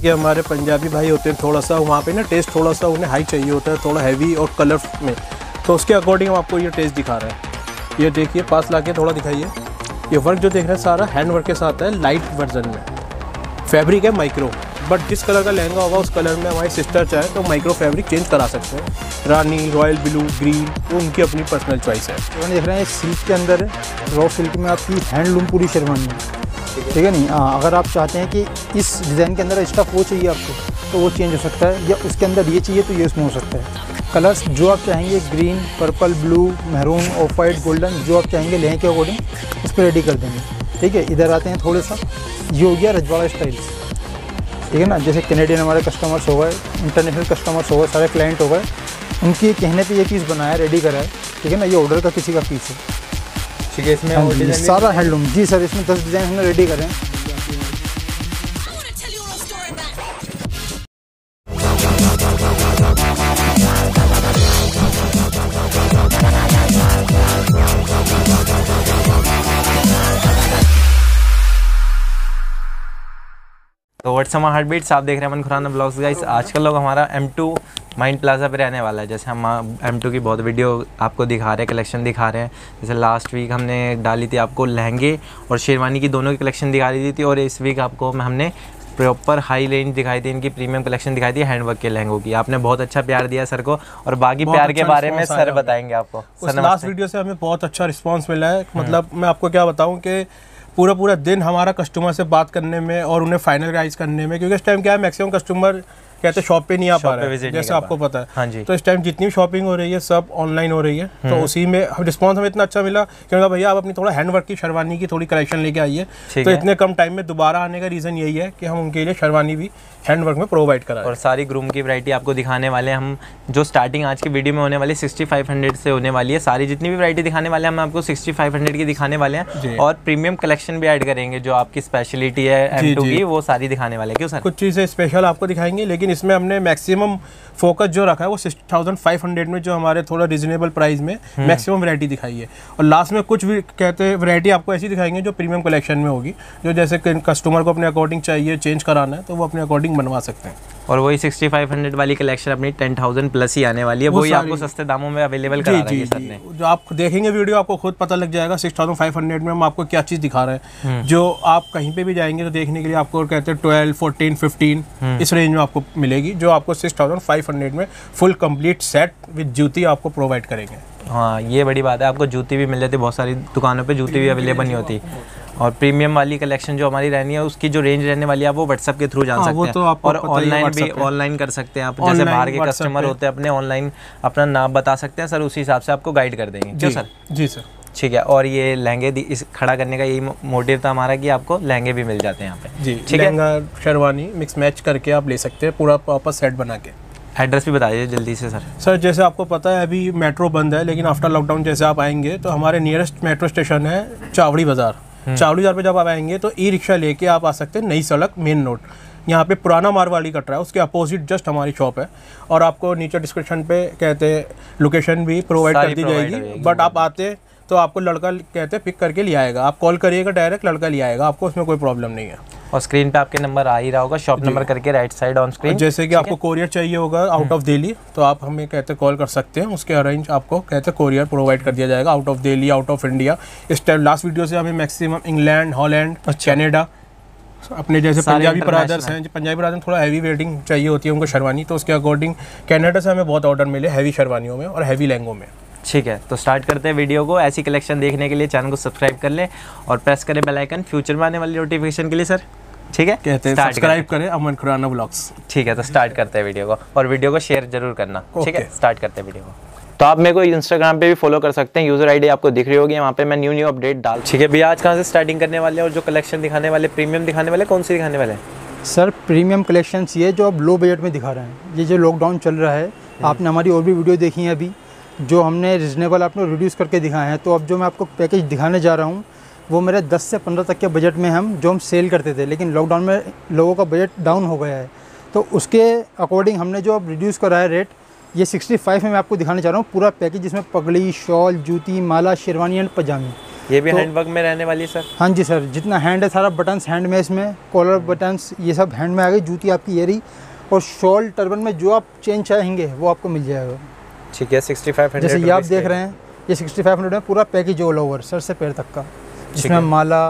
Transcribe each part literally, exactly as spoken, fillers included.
कि हमारे पंजाबी भाई होते हैं, थोड़ा सा वहाँ पे ना टेस्ट थोड़ा सा उन्हें हाई चाहिए होता है, थोड़ा हैवी और कलर में, तो उसके अकॉर्डिंग हम आपको ये टेस्ट दिखा रहे हैं। ये देखिए, पास लाके थोड़ा दिखाइए। ये वर्क जो देख रहे हैं सारा हैंड वर्क के साथ है, लाइट वर्जन में। फैब्रिक है माइक्रो, बट जिस कलर का लहंगा होगा उस कलर में हमारी सिस्टर चाहे तो माइक्रो फैब्रिक चेंज करा सकते हैं। रानी, रॉयल ब्लू, ग्रीन, वो उनकी अपनी पर्सनल चॉइस है। तो देख रहे हैं सिल्क के अंदर है, रॉ सिल्क में आपकी हैंडलूम पूरी शेरवानी है, ठीक है नहीं। हाँ, अगर आप चाहते हैं कि इस डिज़ाइन के अंदर स्टफ़ वो चाहिए आपको तो वो चेंज हो सकता है, या उसके अंदर ये चाहिए तो ये उसमें हो सकता है। कलर्स जो आप चाहेंगे, green, purple, blue, maroon, off white, golden, जो आप चाहेंगे लहंगे के अकॉर्डिंग उस पर रेडी कर देंगे, ठीक है। इधर आते हैं थोड़ा सा, ये हो गया रजवाड़ा स्टाइल्स, ठीक है ना। जैसे कैनेडियन हमारे कस्टमर्स हो गए, इंटरनेशनल कस्टमर्स हो गए, सारे क्लाइंट हो गए, उनके कहने पे ये पीस बनाया, रेडी करा है, ठीक है ना। ये ऑर्डर का किसी का पीस है, ठीक है। इसमें सारा हैंडलूम जी सर, इसमें दस डिज़ाइन हमने रेडी करें। तो व्हाट्सअप हार्ट बीट्स, आप देख रहे हैं अमन खुराना ब्लॉग्स गाइस। आजकल लोग हमारा एम टू माइंड प्लाजा पे रहने वाला है। जैसे हम एम टू की बहुत वीडियो आपको दिखा रहे हैं, कलेक्शन दिखा रहे हैं। जैसे लास्ट वीक हमने डाली थी आपको लहंगे और शेरवानी की दोनों की कलेक्शन दिखा दी थी, और इस वीक आपको हमने प्रॉपर हाई रेंज दिखाई थी, इनकी प्रीमियम कलेक्शन दिखाई थी हैंडवर्क के लहंगों की। आपने बहुत अच्छा प्यार दिया सर को, और बाकी प्यार के बारे में सर बताएंगे आपको। उस लास्ट वीडियो से हमें बहुत अच्छा रिस्पॉन्स मिला है। मतलब मैं आपको क्या बताऊँ कि पूरा पूरा दिन हमारा कस्टमर से बात करने में और उन्हें फाइनलाइज करने में, क्योंकि इस टाइम क्या है मैक्सिमम कस्टमर कहते हैं शॉप पे नहीं आ पा रहा है, जैसे आपको पता है। हाँ जी। तो इस टाइम जितनी भी शॉपिंग हो रही है सब ऑनलाइन हो रही है, तो उसी में रिस्पांस हमें इतना अच्छा मिला क्योंकि भैया आप अपनी थोड़ा हैंडवर्क की शेरवानी की थोड़ी कलेक्शन लेके आइए। तो इतने कम टाइम में दोबारा आने का रीज़न यही है कि हम उनके लिए शेरवानी भी हैंडवर्क में प्रोवाइड करा और सारी ग्रूम की वैरायटी आपको दिखाने वाले हैं हम। जो स्टार्टिंग आज की वीडियो में होने वाली सिक्सटी फाइव हंड्रेड से होने वाली है, सारी जितनी भी वैरायटी दिखाने वाले हैं हम आपको सिक्सटी फाइव हंड्रेड की दिखाने वाले हैं, और प्रीमियम कलेक्शन भी ऐड करेंगे। जो आपकी स्पेशलिटी है एम टू की, वो सारी दिखाने वाले हैं। क्यों सर? कुछ चीज़ें स्पेशल आपको दिखाएंगे, लेकिन इसमें हमने मैक्सिमम फोकस जो रखा है वो सिक्स थाउजेंड फाइव हंड्रेड में, जो हमारे थोड़ा रिजनेबल प्राइस में मैक्सिमम वैरायटी दिखाई है। और लास्ट में कुछ भी कहते हैं वैरायटी आपको ऐसी दिखाएंगे जो प्रीमियम कलेक्शन में होगी, जो जैसे कस्टमर को अपने अकॉर्डिंग चाहिए चेंज कराना है तो वो अपने अकॉर्डिंग बनवा सकते हैं। और वही सिक्सटी फाइव हंड्रेड वाली कलेक्शन अपनी टेन थाउजेंड प्लस ही आने वाली है, वही आपको सस्ते दामों में अवेलेबल करा रहे हैं सर ने। जो आप देखेंगे वीडियो आपको खुद पता लग जाएगा सिक्स थाउजेंड फाइव हंड्रेड में हम आपको क्या चीज़ दिखा रहे हैं। जो आप कहीं पे भी जाएंगे तो देखने के लिए आपको कहते हैं ट्वेल्व, फोर्टीन, फिफ्टीन इस रेंज में आपको मिलेगी, जो आपको सिक्स थाउजेंड फाइव हंड्रेड में फुल कंप्लीट सेट विद जूती आपको प्रोवाइड करेंगे। हाँ, ये बड़ी बात है, आपको जूती भी मिल जाती है। बहुत सारी दुकानों पे जूती भी अवेलेबल नहीं होती। और प्रीमियम वाली कलेक्शन जो हमारी रहनी है, उसकी जो रेंज रहने वाली है आप वो व्हाट्सएप के थ्रू जान हाँ, सकते हैं। तो और ऑनलाइन भी ऑनलाइन कर सकते हैं आप। जैसे बाहर के कस्टमर होते हैं, अपने ऑनलाइन अपना नाम बता सकते हैं सर, उसी हिसाब से आपको गाइड कर देंगे। क्यों सर? जी सर, ठीक है। और ये लहंगे इस खड़ा करने का यही मोटिव था हमारा कि आपको लहंगे भी मिल जाते हैं यहाँ पे। जी, ठीक है। लहंगा शेरवानी मिक्स मैच करके आप ले सकते हैं, पूरा प्रॉपर सेट बना के। एड्रेस भी बता दीजिए जल्दी से सर। सर जैसे आपको पता है अभी मेट्रो बंद है, लेकिन आफ्टर लॉकडाउन जैसे आप आएंगे तो हमारे नियरेस्ट मेट्रो स्टेशन है चावड़ी बाज़ार। चावड़ी बाज़ार पे जब आप आएंगे तो ई रिक्शा लेके आप आ सकते हैं, नई सड़क मेन रोड, यहाँ पे पुराना मारवाड़ी कट रहा है, उसके अपोजिट जस्ट हमारी शॉप है। और आपको नीचे डिस्क्रिप्शन पे कहते हैं लोकेशन भी प्रोवाइड कर दी जाएगी, बट आप आते तो आपको लड़का कहते हैं पिक करके ले आएगा। आप कॉल करिएगा डायरेक्ट, लड़का ले आएगा आपको, उसमें कोई प्रॉब्लम नहीं है। और स्क्रीन पे आपके नंबर आ ही रहा होगा, शॉप नंबर करके राइट साइड ऑन स्क्रीन। जैसे कि आपको कोरियर चाहिए होगा आउट ऑफ दिल्ली, तो आप हमें कहते हैं कॉल कर सकते हैं, उसके अरेंज आपको कहते हैं कोरियर प्रोवाइड कर दिया जाएगा out of Delhi, out of India. इस टाइम लास्ट वीडियो से हमें मैक्सिमम इंग्लैंड, हॉलैंड, कनाडा, अपने जैसे पंजाबी ब्रदर्स हैं, पंजाबी ब्रदर्स थोड़ा हैवी वेटिंग चाहिए होती है उनको शेरवानी, तो उसके अकॉर्डिंग कनाडा से हमें बहुत ऑर्डर मिले हैवी शेरवानियों में और हैवी लहंगों में। ठीक है, तो स्टार्ट करते हैं वीडियो को। ऐसी कलेक्शन देखने के लिए चैनल को सब्सक्राइब कर लें और प्रेस करें बेल आइकन फ्यूचर में आने वाली नोटिफिकेशन के लिए सर। ठीक है, कहते हैं सब्सक्राइब करें अमन खुराना ब्लॉग्स। ठीक है, तो स्टार्ट करते हैं वीडियो को, और वीडियो को शेयर जरूर करना। ठीक है, स्टार्ट करते हैं वीडियो को। तो आप मेरे को इंस्टाग्राम पे भी फॉलो कर सकते हैं, यूजर आईडी आपको दिख रही होगी, वहाँ पे मैं न्यू न्यू अपडेट डाल। ठीक है भैया, आज कहाँ से स्टार्टिंग करने वाले हैं और जो कलेक्शन दिखाने वाले प्रीमियम दिखाने वाले कौन सी दिखाने वाले हैं? सर प्रीमियम कलेक्शंस ये जो अब लो बजट में दिखा रहे हैं, ये जो लॉकडाउन चल रहा है, आपने हमारी और भी वीडियो देखी है अभी, जो हमने रिजनेबल आपने रिड्यूस करके दिखाए हैं। तो अब जो मैं आपको पैकेज दिखाने जा रहा हूँ वो मेरे दस से पंद्रह तक के बजट में हम जो हम सेल करते थे, लेकिन लॉकडाउन में लोगों का बजट डाउन हो गया है, तो उसके अकॉर्डिंग हमने जो अब रिड्यूस करा है रेट, ये सिक्सटी फाइव में मैं आपको दिखाने जा रहा हूँ पूरा पैकेज, जिसमें पगड़ी, शॉल, जूती, माला, शेरवानी एंड पजामी, ये भी तो- हैंडवर्क में रहने वाली है सर? हाँ जी सर, जितना हैंड है सारा बटन्स हैंड में, इसमें कॉलर बटन्स ये सब हैंड में आ गई। जूती आपकी ये रही, और शॉल टर्बन में जो आप चेंज चाहेंगे वो आपको मिल जाएगा। ठीक है, सिक्सटी फाइव हंड्रेड जैसे ये आप देख रहे हैं, ये सिक्सटी फाइव हंड्रेड में पूरा पैकेज ऑल ओवर सर से पैर तक का, जिसमें माला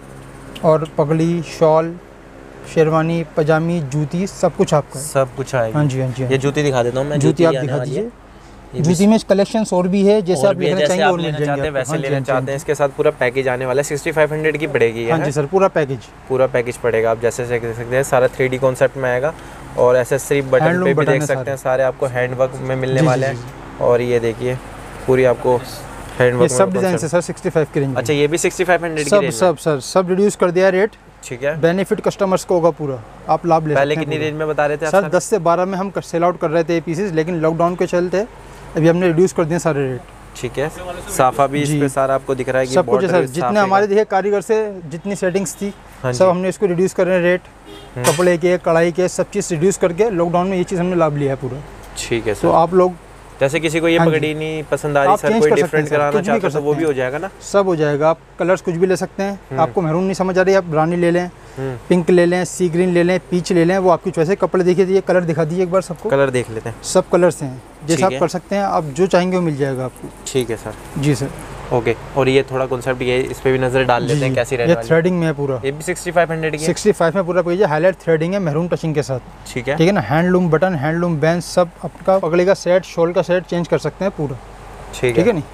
और पगड़ी, शॉल, शेरवानी, पजामी, जूती, सब कुछ आपका है। सब कुछ आएगा। हाँ जी हाँ जी हाँ ये जी। जूती दिखा देता हूँ मैं। जूती आप आने दिखा वाली है। दीजिए। ये भी जूती में कलेक्शंस और भी है, जैसे और आप भी है, लेना जैसे चाहेंगे आप और मिल लेना जाएंगे चाहते हैं आपको। वैसे हाँ जी, लेना हाँ जी, चाहते हैं। इसके साथ पूरा पैकेज आने वाला है। सिक्सटी फाइव हंड्रेड की पड़ेगी ये, हाँ जी सर, पूरा पैकेज। पूरा पैकेज पड़ेगा। आप जैसे से देख सकते हैं सारा थ्री डी कॉन्सेप्ट में आएगा, और एसेसरी बटन Handloom पे भी बटन देख है सकते सारे। हैं सारे आपको हैंडवर्क में मिलने जी, वाले जी, हैं। और ये देखिए पूरी आपको ये हैंडवर्क सब डिजाइन से सर सिक्सटी फाइव की रेंज में। अच्छा, ये भी सिक्सटी फाइव हंड्रेड की सब रेंज सब सर सब रिड्यूस कर दिया रेट। ठीक है। बेनिफिट कस्टमर्स को होगा पूरा, आप लाभ ले सकते हैं। पहले कितनी रेंज में बता रहे थे आप सर? दस से बारह में हम सेल आउट कर रहे थे ये पीसेस, लेकिन लॉकडाउन के चलते अभी हमने रिड्यूस कर दिए सारे रेट। ठीक है। साफा भी इस जी। पे सारा आपको दिख रहा है कि सब कुछ है border सर, भी जितने साफे हमारे का। देखिए कारीगर से जितनी सेटिंग्स थी हाँ जी। सब हमने इसको रिड्यूस कर रहे हैं रेट, कपड़े के, कढ़ाई के, सब चीज़ रिड्यूस करके लॉकडाउन में ये चीज़ हमने लाभ लिया है पूरा। ठीक है तो सर। आप लोग जैसे किसी को ये हाँ जी। पगड़ी नहीं पसंद आ रही आप सर, change कोई कर सकते डिफरेंट हैं सर, कराना कुछ भी चाहते कर हो तो वो सकते भी हैं। हो जाएगा ना? सब हो जाएगा। आप कलर्स कुछ भी ले सकते हैं। आपको मैरून नहीं समझ आ रही, आप रानी ले लें, पिंक ले लें, सी ग्रीन ले लें, पीच ले लें, वो आपकी चॉइस है। कपड़े देखिए, ये कलर दिखा दीजिए एक बार सबको। कलर देख लेते हैं। सब कलर्स हैं, जैसे ठीक आप है। कर सकते हैं, आप जो चाहेंगे वो मिल जाएगा आपको। ठीक है सर। जी सर। ओके। और ये थोड़ा कॉन्सेप्ट ये इस पे भी नजर डाल जी लेते हैं जी। कैसी रहने ये वाली है। थ्रेडिंग में है पूरा, ये भी सिक्सटी फाइव हंड्रेड की है? सिक्सटी फाइव में पूरा पेज है। हाईलाइट थ्रेडिंग है मैरून टचिंग के साथ। ठीक है। ठीक है ना। हैंडलूम बटन, हैंडलूम बैंड, सब आपका पगड़ी का सेट, शॉल का सेट चेंज कर सकते हैं पूरा। ठीक ठीक है है। नहीं।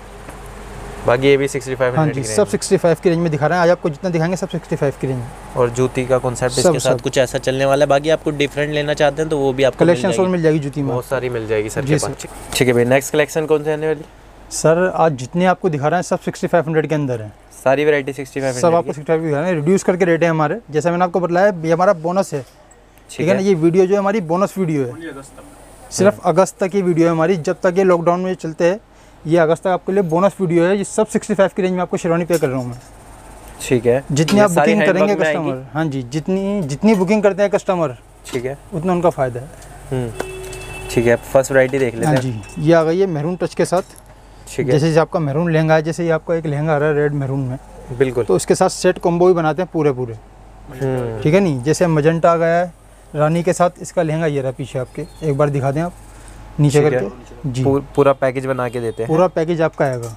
बाकी ये भी सिक्सटी फाइव हाँ हंड्रेड जी, की सब रेंज सिक्सटी फाइव की रेंज में दिखा रहे हैं। आज आपको जितना दिखाएंगे सब सिक्सटी फाइव की रेंज में। में। और जूती का कॉन्सेप्ट सब- इसके साथ सब। कुछ ऐसा चलने वाला है। बाकी आपको डिफरेंट लेना चाहते हैं तो वो भी आपको मिल कलेक्शन और जाएगी। मिल जाएगी जूती में। बहुत सारी मिल जाएगी सर जी के सर। पास। ठीक है भाई, नेक्स्ट कलेक्शन कौन सी आने वाली? सर आज जितने आपको दिखा रहे हैं सब सिक्सटी फाइव हंड्रेड के अंदर है। सारी वैरायटी सिक्सटी फाइव सब आपको सिक्सटी फाइव दिखा रहे हैं। रिड्यूस करके रेट है हमारे, जैसा मैंने आपको बताया ये हमारा बोनस है। ठीक है ना। ये वीडियो जो है हमारी बोनस वीडियो है, सिर्फ अगस्त तक की वीडियो है हमारी। जब तक ये लॉकडाउन में चलते हैं, ये अगस्त तक आपके लिए बोनस वीडियो है। ये सब सिक्सटी फाइव की रेंज में आपको शेरवानी पे कर रहा हूँ मैं। ठीक है। जितनी ये आप सारी बुकिंग करेंगे हैंडवर्क में आएगी? कस्टमर, हाँ जी, जितनी जितनी बुकिंग करते हैं कस्टमर ठीक है। उतना उनका फ़ायदा है। हम्म। ठीक है, फर्स्ट वैरायटी देख लेते हाँ हैं। जी, ये आ गई है मैरून टच के साथ। ठीक है। जैसे जैसे आपका मैरून लहंगा है, जैसे ये आपका एक लहंगा आ रहा है रेड मैरून में, बिल्कुल। तो उसके साथ सेट कॉम्बो भी बनाते हैं पूरे पूरे। हम्म। ठीक है नहीं। जैसे मजंटा आ गया है रानी के साथ, इसका लहंगा ये रहा पीछे आपके, एक बार दिखा दें आप नीचे ठीक है। करके। जी, पू- पूरा पैकेज बना के देते हैं। पूरा पैकेज आपका आएगा।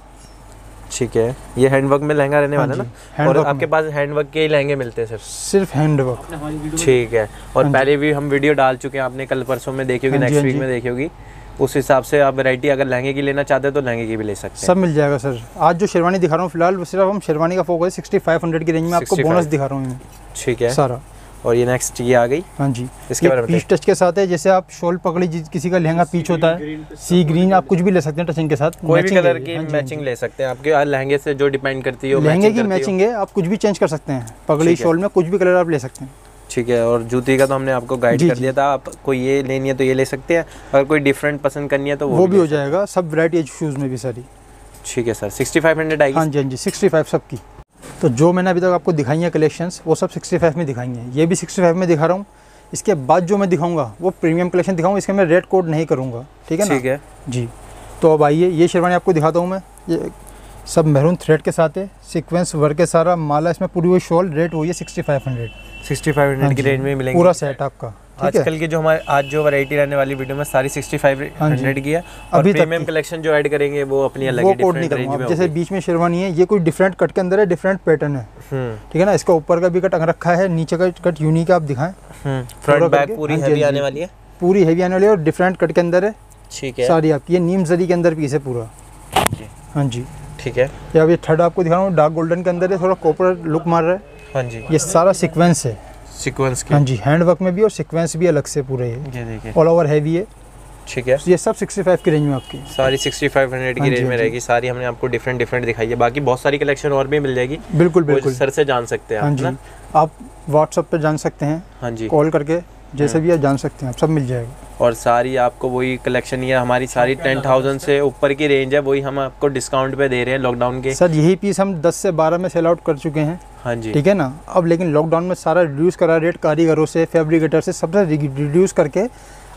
ठीक है। ये हैंडवर्क में लहंगा रहने हाँ वाला है जी, ना? और हैंडवर्क आपके में। पास हैंडवर्क के ही लहंगे मिलते हैं सर? सिर्फ हैंडवर्क। ठीक है। और हाँ जी। पहले भी हम वीडियो डाल चुके हैं, आपने कल परसों में देखी होगी, हाँ जी, नेक्स्ट हाँ वीक जी। में देखी होगी। उस हिसाब से आप वैरायटी अगर लहंगे की लेना चाहते हैं तो लहंगे की भी ले सकते हैं। सब मिल जाएगा सर। आज जो शेरवानी दिखा रहा हूँ फिलहाल, वो सिर्फ हम शेरवानी का फोकस सिक्सटी फाइव हंड्रेड की रेंज में आपको सिक्सटी बोनस फाइव। दिखा रहा हूँ मैं ठीक है। सारा। और ये नेक्स्ट ये आ गई। हाँ जी, इसके ये बारे में पीच टच के साथ है। जैसे आप शॉल पकड़ी, जिस- किसी का लहंगा पीच होता है, सी ग्रीन, आप कुछ भी ले सकते हैं टचिंग के साथ। कोई भी Matching कलर है ये। की हाँ जी, मैचिंग ले सकते हैं। आपके लहंगे से जो डिपेंड करती है वो लहंगे मैचिंग की करती है। मैचिंग है, आप कुछ भी चेंज कर सकते हैं। पगड़ी ठीक है। शॉल में कुछ भी कलर आप ले सकते हैं। ठीक है। और जूती का तो हमने आपको गाइड जी, कर जी। दिया था। आप कोई ये लेनी है तो ये ले सकते हैं, अगर कोई डिफरेंट पसंद करनी है तो वो, वो भी ले हो जाएगा। सब वैरायटी शूज़ में भी सारी। सकते। ठीक है सर। सिक्सटी फाइव हंड्रेड आएगी? हाँ जी हाँ जी, सिक्सटी फाइव सब की। तो जो मैंने अभी तक आपको दिखाई है कलेक्शंस, वो सब सिक्सटी फाइव में दिखाई हैं। ये भी सिक्सटी फाइव में दिखा रहा हूँ। इसके बाद जो मैं दिखाऊंगा वो प्रीमियम कलेक्शन दिखाऊंगा। इसके मैं रेट कोड नहीं करूँगा। ठीक है ना। ठीक है। जी। तो अब आइए, ये शेरवानी आपको दिखाता हूँ मैं। ये सब मैरून थ्रेड के साथ है, सीक्वेंस वर्क है सारा, माला इसमें पूरी हुई शॉल। रेट वही है sixty five hundred. Sixty five hundred की रेंज में मिलेंगे पूरा सेट आपका। ठीक है। आजकल की जो हमारे आज जो वैरायटी रहने वाली वीडियो में सारी सिक्सटी फाइव हाँ जी। हंड्रेड की है। और अभी तक प्रीमियम की। कलेक्शन जो ऐड करेंगे वो अपनी अलग वो ही कोड नहीं डिफरेंट रेंज करूँगा। में अब जैसे होगी। बीच में शेरवानी है, ये कोई डिफरेंट कट के अंदर है, डिफरेंट पैटर्न है। हम्म। ठीक है ना। इसका ऊपर का भी कट अंग रखा है, नीचे का कट यूनिक आप दिखाएं। हम्म। फ्रंट पूरा बैक करके। पूरी हाँ जी, हैवी हाँ आने जी। वाली है। पूरी हैवी आने वाली है और डिफरेंट कट के अंदर है ठीक है। सारी आपकी। ये नीम जरी के अंदर पीस है पूरा। जी। हाँ जी। ठीक है। ये अब ये थर्ड आपको दिखा रहा हूँ, डार्क गोल्डन के अंदर है, थोड़ा कॉपर लुक मार रहा है। हाँ जी। ये सारा सीक्वेंस है। सीक्वेंस के। हाँ जी, हैंड वर्क में भी और सीक्वेंस भी अलग से पूरे है। ये देखिए। ऑल ओवर हैवी है। ठीक है। ये सब सिक्सटी फाइव की रेंज में आपकी। सारी सिक्सटी फाइव हंड्रेड की हाँ जी, रेंज में हाँ जी। रहेगी। सारी हमने आपको डिफरेंट डिफरेंट दिखाई है। बाकी बहुत सारी कलेक्शन और भी मिल जाएगी। बिल्कुल वो बिल्कुल। सर से जान सकते हैं हाँ आप जी, ना। आप व्हाट्सएप पे जान सकते हैं, हाँ जी। कॉल करके, जैसे भी आप जान सकते हैं, आप सब मिल जाएगा। और सारी आपको वही कलेक्शन ही है हमारी। सारी टेन थाउजेंड से ऊपर की रेंज है, वही हम आपको डिस्काउंट पे दे रहे हैं लॉकडाउन के। सर यही पीस हम दस से बारह में सेल आउट कर चुके हैं। हाँ जी। ठीक है ना। अब लेकिन लॉकडाउन में सारा रिड्यूस करा रेट, कारीगरों से, फैब्रिकेटर से, सबसे रिड्यूस करके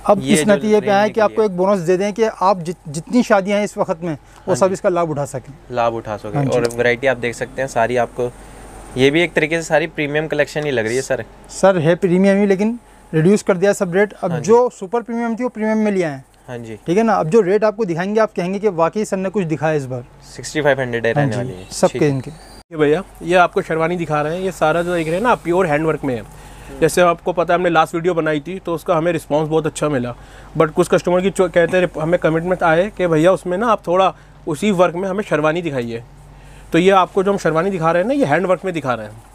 अब ये इस जो नतीजे पे आए रहने कि के आपको लिए। एक बोनस दे दें कि आप जित, जितनी शादियां हैं इस वक्त में वो सब इसका लाभ उठा सकें। लाभ उठा सके। हाँ जी। और वैरायटी आप देख सकते हैं सारी आपको, ये भी एक तरीके से सारी प्रीमियम कलेक्शन ही लग रही है सर। सर है प्रीमियम ही, लेकिन रिड्यूस कर दिया सब रेट। अब हाँ जी। जो सुपर प्रीमियम थी वो प्रीमियम में लिया है, हाँ जी, ठीक है ना। अब जो रेट आपको दिखाएंगे आप कहेंगे कि वाकई सर ने कुछ दिखाया इस बार। सिक्सटी फाइव हंड्रेड है हाँ रहने वाली जी, है। सबके इनके। ये भैया ये आपको शेरवानी दिखा रहे हैं, ये सारा जो देख रहे हैं ना प्योर हैंडवर्क में है। जैसे आपको पता है हमने लास्ट वीडियो बनाई थी तो उसका हमें रिस्पांस बहुत अच्छा मिला, बट कुछ कस्टमर की जो कहते हैं हमें कमिटमेंट आए कि भैया उसमें ना आप थोड़ा उसी वर्क में हमें शेरवानी दिखाइए। तो ये आपको जो हम शेरवानी दिखा रहे हैं ना ये हैंड वर्क में दिखा रहे हैं।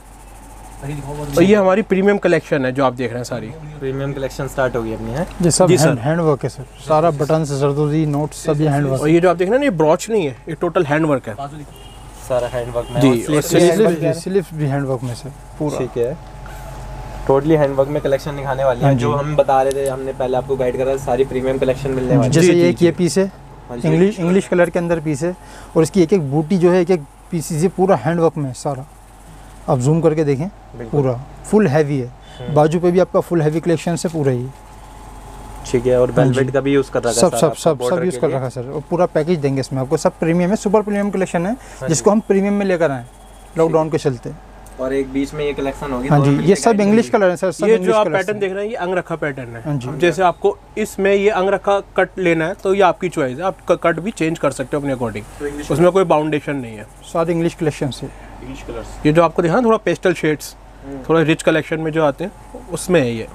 तो ये हमारी प्रीमियम कलेक्शन है जो आप देख रहे हैं सारी। प्रीमियम कलेक्शन स्टार्ट होगी अपनी है। ये सब जी सर। हैंड हैंड वर्क है सर, सारा बटन से जरदोजी नोट सब ये हैंड और वर्क। ये जो आप देख रहे हैं ना ये ब्रॉच नहीं है, ये टोटल हैंड वर्क है सारा हैंडवर्क में। जी, और और sleeves sleeves भी handwork स्लीव्स स्लीव्स भी हैंड वर्क में सर पूरा। ठीक है, टोटली हैंडवर्क में कलेक्शन दिखाने वाली है। हाँ जी। जो हम बता रहे थे, हमने पहले आपको गाइड करा, सारी प्रीमियम कलेक्शन मिलने वाली है। जैसे जी, ये जी, एक ये पीस है हाँ जी। इंग्लिश इंग्लिश कलर के अंदर पीस है, और इसकी एक एक बूटी जो है एक एक पीस ये पूरा हैंड वर्क में है सारा। आप जूम करके देखें, बिल्कुल। पूरा फुल हैवी है। बाजू पे भी आपका फुल हैवी कलेक्शन से पूरा ही ठीक है, और हाँ जी। वेलवेट का भी यूज कर रखा है सब सारा सब आपका सब border सब यूज़ के कर लिए। रखा है सर। और पूरा पैकेज देंगे इसमें आपको, सब प्रीमियम है, सुपर प्रीमियम कलेक्शन है जिसको हम प्रीमियम में लेकर आए लॉकडाउन के चलते। और एक बीच में ये कलेक्शन होगी। हाँ दोनों जी, मिलके ये सब guide इंग्लिश करेंगे। कलर है सर, सब ये इंग्लिश जो आप कलर पैटर्न देख रहे हैं ये अंग रखा पैटर्न है। हाँ जी। अब जैसे आपको इसमें ये अंग रखा कट लेना है तो ये आपकी चॉइस है, आप कट भी चेंज कर सकते हो अपने अकॉर्डिंग, उसमें कोई बाउंडेशन नहीं है। सारे इंग्लिश कलेक्शन से। English colours. ये जो आपको देखा ना थोड़ा पेस्टल शेड्स, थोड़ा रिच कलेक्शन में जो आते हैं उसमें है ये।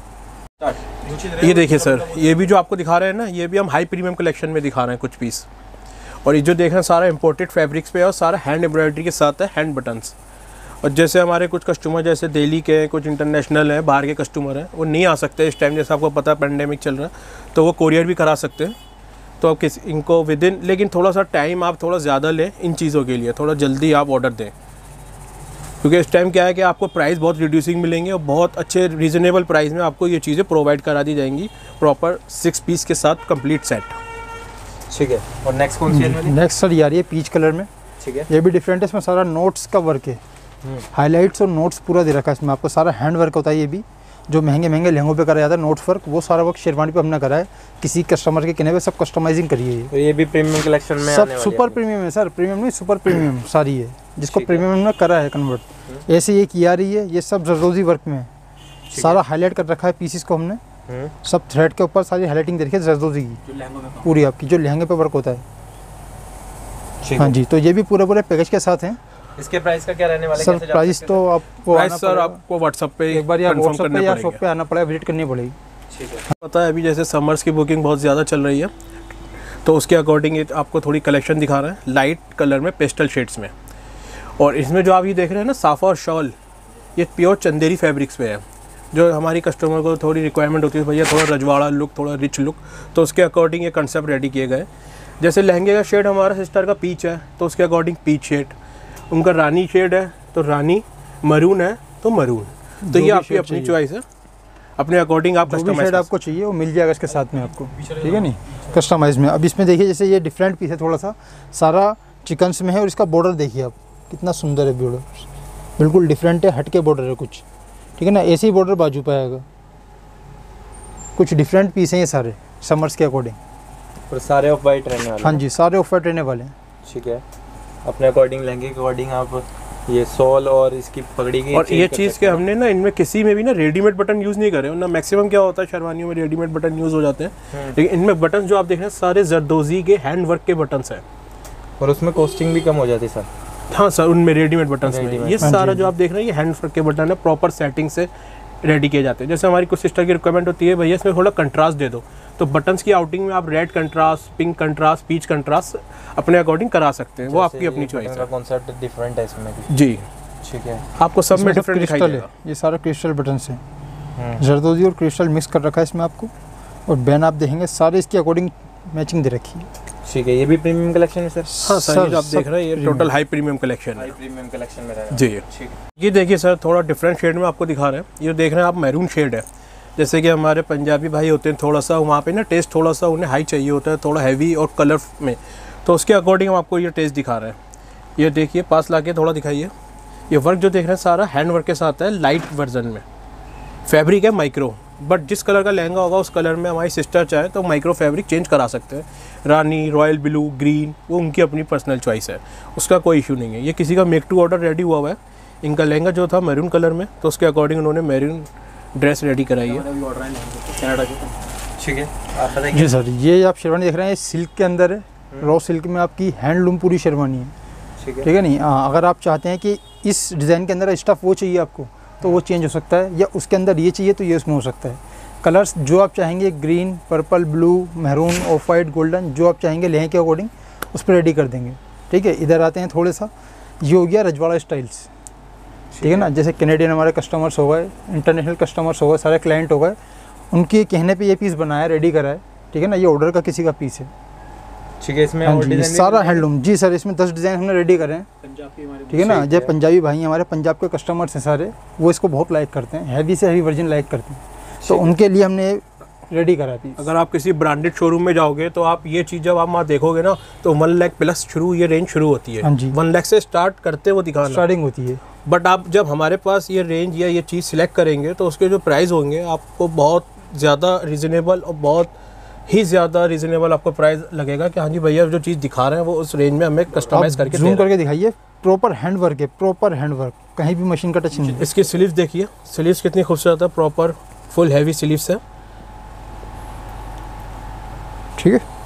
ये देखिए सर, ये भी जो आपको दिखा रहे हैं ना ये भी हम हाई प्रीमियम कलेक्शन में दिखा रहे हैं कुछ पीस। और ये जो देख रहे हैं सारा इंपोर्टेड फैब्रिक्स पे है और सारा हैंड एम्ब्रॉयडरी के साथ है, हैंड बटन्स। और जैसे हमारे कुछ कस्टमर जैसे दिल्ली के हैं, कुछ इंटरनेशनल हैं, बाहर के कस्टमर हैं, वो नहीं आ सकते इस टाइम, जैसे आपको पता है पेंडेमिक चल रहा है, तो वो कोरियर भी करा सकते हैं। तो आप किस इनको विद इन, लेकिन थोड़ा सा टाइम आप थोड़ा ज़्यादा लें इन चीज़ों के लिए, थोड़ा जल्दी आप ऑर्डर दें, क्योंकि इस टाइम क्या है कि आपको प्राइस बहुत रिड्यूसिंग मिलेंगे और बहुत अच्छे रीज़नेबल प्राइस में आपको ये चीज़ें प्रोवाइड करा दी जाएंगी, प्रॉपर सिक्स पीस के साथ कंप्लीट सेट। ठीक है, और नेक्स्ट कौन सी है वाली? नेक्स्ट सर ये आ रही है पीच कलर में। ठीक है। ये भी डिफरेंट है, इसमें सारा नोट्स का वर्क है, हाईलाइट्स और नोट्स पूरा दे रखा है इसमें आपको। सारा हैंड वर्क होता है, ये भी जो महंगे महंगे लहंगों पे करा जाता है नोट्स वर्क, वो सारा वर्क शेरवानी पे हमने करा है। किसी कस्टमर के कहने पे सब कस्टमाइजिंग करिए ये। तो ये भी प्रीमियम कलेक्शन में सब आने वाली सुपर है। प्रीमियम है सर, प्रीमियम नहीं सुपर प्रीमियम सारी है, जिसको ठीक है। प्रीमियम में करा है कन्वर्ट। ऐसे ये की आ रही है, ये सब जरदोजी वर्क में है, सारा हाईलाइट कर रखा है पीसीस को हमने। हम्म। सब थ्रेड के ऊपर सारी हाईलाइटिंग दे रखी है जरदोजी की पूरी आपकी, जो लहंगे पे वर्क होता है। ठीक हाँ है। जी, तो ये भी पूरे पूरे पैकेज के साथ हैं इसके प्राइस का क्या रहने वाला है? सर। कैसे जा प्राइस सकते तो आपको प्राइस आना सर पड़ेगा। आपको व्हाट्सअप पे एक बार या कंफर्म व्हाट्सएप करने पे या पड़ेंगे। शॉप पे आना पड़ेगा, विजिट करनी पड़ेगी। हैं? ठीक है। पता है अभी जैसे समर्स की बुकिंग बहुत ज़्यादा चल रही है, तो उसके अकॉर्डिंग ये आपको थोड़ी कलेक्शन दिखा रहे हैं लाइट कलर में पेस्टल शेड्स में। और इसमें जो आप ये देख रहे हैं ना साफा और शॉल, ये प्योर चंदेरी फैब्रिक्स पे है। जो हमारी कस्टमर को थोड़ी रिक्वायरमेंट होती है भैया थोड़ा रजवाड़ा लुक, थोड़ा रिच लुक, तो उसके अकॉर्डिंग ये कंसेप्ट रेडी किए गए। जैसे लहंगे का शेड हमारा सिस्टर का पीच है तो उसके अकॉर्डिंग पीच शेड, उनका रानी शेड है तो रानी, मरून है तो मरून। तो जो ये भी आपकी शेड अपनी चाहिए। चॉइस है, अपने अकॉर्डिंग आप जो भी कस्टमाइज शेड आपको चाहिए वो मिल जाएगा इसके साथ में आपको, ठीक है नहीं कस्टमाइज में। अब इसमें देखिए जैसे ये डिफरेंट पीस है, थोड़ा सा सारा चिकन्स में है, और इसका बॉर्डर देखिए आप कितना सुंदर है बॉर्डर, बिल्कुल डिफरेंट है, हटके बॉर्डर है कुछ, ठीक है ना। ऐसे ही बॉर्डर बाजू पे आएगा, कुछ डिफरेंट पीस हैं ये सारे समर्स के अकॉर्डिंग। और सारे ऑफ वाइट रहने वाले हाँ हैं। जी, सारे ऑफर रहने वाले हैं। ठीक है, अपने अकॉर्डिंग लहंगे के अकॉर्डिंग आप ये सॉल और इसकी पगड़ी की और change ये कर चीज़ सकते के हैं। हमने ना इनमें किसी में भी ना रेडीमेड बटन यूज़ नहीं करे, ना मैक्सिमम क्या होता है शेरवानियों में रेडीमेड बटन यूज़ हो जाते हैं, लेकिन इनमें बटन जो आप देख रहे हैं सारे जरदोजी के हैंड वर्क के बटन्स हैं। और उसमें कॉस्टिंग भी कम हो जाती है सर। हाँ सर, उनमें रेडीमेड बटन्स में Readymade, ये हाँ सारा जी। जो आप देख रहे हैं ये हैंड वर्क के बटन है, प्रॉपर सेटिंग से रेडी किए जाते हैं। जैसे हमारी कुछ सिस्टर की रिक्वायरमेंट होती है भैया इसमें थोड़ा कंट्रास्ट दे दो, तो बटन्स की आउटिंग में आप red contrast, pink contrast, peach contrast अपने अकॉर्डिंग करा सकते हैं, वो आपकी अपनी चॉइस है कॉन्सेप्ट डिफरेंट है इसमें भी। जी। ठीक है। आपको सब में इसमें सब डिफरेंट दिखाई क्रिस्टल है, देगा। ये सारा क्रिस्टल बटन है, हम्म। जरदोजी और क्रिस्टल मिक्स कर रखा है इसमें आपको। और बैन आप देखेंगे सारे इसके अकॉर्डिंग मैचिंग दे रखी है। ठीक है, ये भी प्रीमियम कलेक्शन है सर। हाँ सर, ये जो आप सब देख रहे हैं ये premium। Total high premium collection है। हाई प्रीमियम कलेक्शन में रहेगा। जी। ठीक है। ये देखिए सर थोड़ा डिफरेंट शेड में आपको दिखा रहे हैं, ये देख रहे हैं आप मैरून शेड है। जैसे कि हमारे पंजाबी भाई होते हैं थोड़ा सा वहाँ पे ना टेस्ट थोड़ा सा उन्हें हाई चाहिए होता है, थोड़ा हैवी और कलर में, तो उसके अकॉर्डिंग हम आपको ये टेस्ट दिखा रहे हैं। ये देखिए पास लाके थोड़ा दिखाइए, ये वर्क जो देख रहे हैं सारा हैंड वर्क के साथ है, लाइट वर्जन में। फैब्रिक है माइक्रो, बट जिस कलर का लहंगा होगा उस कलर में हमारी सिस्टर चाहे तो माइक्रो फैब्रिक चेंज करा सकते हैं। रानी, रॉयल ब्लू, ग्रीन, वो उनकी अपनी पर्सनल चॉइस है, उसका कोई इशू नहीं है। ये किसी का मेक टू ऑर्डर रेडी हुआ हुआ है। इनका लहंगा जो था मैरून कलर में, तो उसके अकॉर्डिंग उन्होंने मैरून ड्रेस रेडी कराई है। ठीक है, आप बताइए। जी सर, ये आप शेरवानी देख रहे हैं, ये सिल्क के अंदर है, रॉ सिल्क में आपकी हैंडलूम पूरी शेरवानी है। ठीक है, ठीक है नहीं, हाँ, अगर आप चाहते हैं कि इस डिज़ाइन के अंदर स्टफ़ वो चाहिए आपको तो वो चेंज हो सकता है, या उसके अंदर ये चाहिए तो ये उसमें हो सकता है। कलर्स जो आप चाहेंगे, green, purple, blue, maroon, off white, golden, जो आप चाहेंगे लहंगे के अकॉर्डिंग उस पर रेडी कर देंगे। ठीक है, इधर आते हैं थोड़े सा, ये हो गया रजवाड़ा स्टाइल्स। ठीक है ना, जैसे कैनेडियन हमारे कस्टमर्स हो गए, इंटरनेशनल कस्टमर्स हो गए, सारे क्लाइंट हो गए, उनके कहने पे ये पीस बनाया, रेडी करा है। ठीक है ना, ये ऑर्डर का किसी का पीस है। ठीक है, इसमें हाँ और जी, ये डिज़ाइन सारा हैंडलूम। जी सर, इसमें दस डिज़ाइन हमने रेडी करे हैं। ठीक है ना, जो पंजाबी भाई हैं हमारे, पंजाब के कस्टमर्स हैं सारे, वो इसको बहुत लाइक करते हैं, हैवी से हैवी वर्जन लाइक करते हैं, तो उनके लिए हमने रेडी करा है पीस। अगर आप किसी ब्रांडेड शोरूम में जाओगे तो आप ये चीज़ जब आप वहाँ देखोगे ना तो वन लाख प्लस शुरू ये रेंज शुरू होती है। हाँ जी, वन लाख से स्टार्ट करते वो दिखाना स्टार्टिंग होती है। बट आप जब हमारे पास ये रेंज या ये चीज़ सिलेक्ट करेंगे तो उसके जो प्राइस होंगे आपको बहुत ज़्यादा रिजनेबल और बहुत ही ज़्यादा रिजनेबल आपको प्राइस लगेगा कि हाँ जी भैया जो चीज़ दिखा रहे हैं वो उस रेंज में हमें कस्टमाइज करके जूम करके दिखाइए, प्रॉपर हैंड वर्क है, प्रॉपर हैंड वर्क, कहीं भी मशीन का टच नहीं है। इसकी स्लीव्स देखिए, स्लीव्स कितनी खूबसूरत है, प्रॉपर फुल हैवी स्लीव्स है। ठीक है।